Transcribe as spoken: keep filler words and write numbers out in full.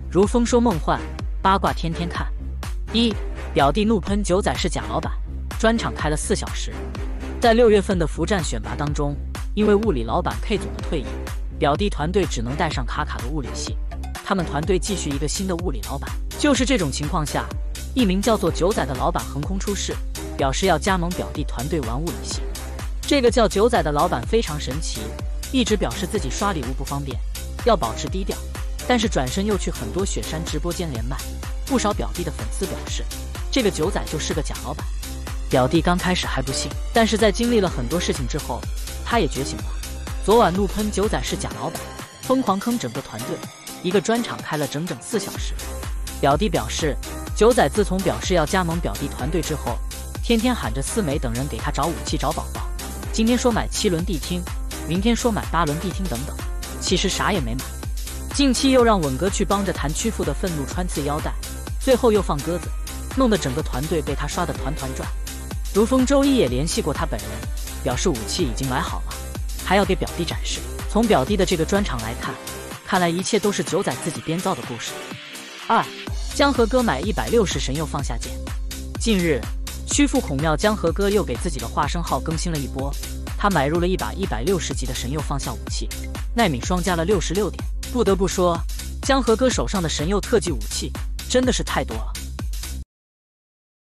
如风说梦幻，八卦天天看。一表弟怒喷九仔是假老板，专场开了四小时。在六月份的服战选拔当中，因为物理老板 K 总的退役，表弟团队只能带上卡卡的物理系。他们团队继续一个新的物理老板。就是这种情况下，一名叫做九仔的老板横空出世，表示要加盟表弟团队玩物理系。这个叫九仔的老板非常神奇，一直表示自己刷礼物不方便，要保持低调，但是转身又去很多雪山直播间连麦。不少表弟的粉丝表示，这个九仔就是个假老板。表弟刚开始还不信，但是在经历了很多事情之后，他也觉醒了。昨晚怒喷九仔是假老板，疯狂坑整个团队，一个专场开了整整四小时。表弟表示，九仔自从表示要加盟表弟团队之后，天天喊着思美等人给他找武器找宝宝，今天说买七轮地听，明天说买八轮地听等等，其实啥也没买。近期又让稳哥去帮着弹屈服的愤怒穿刺腰带，最后又放鸽子，弄得整个团队被他刷得团团转。如风周一也联系过他本人，表示武器已经买好了，还要给表弟展示。从表弟的这个专场来看，看来一切都是九仔自己编造的故事。二江河哥买一百六十神又放下剑。近日屈服孔庙江河哥又给自己的化身号更新了一波，他买入了一把一百六十级的神又放下武器，耐米双加了六十六点。不得不说，江河哥手上的神佑特技武器真的是太多了。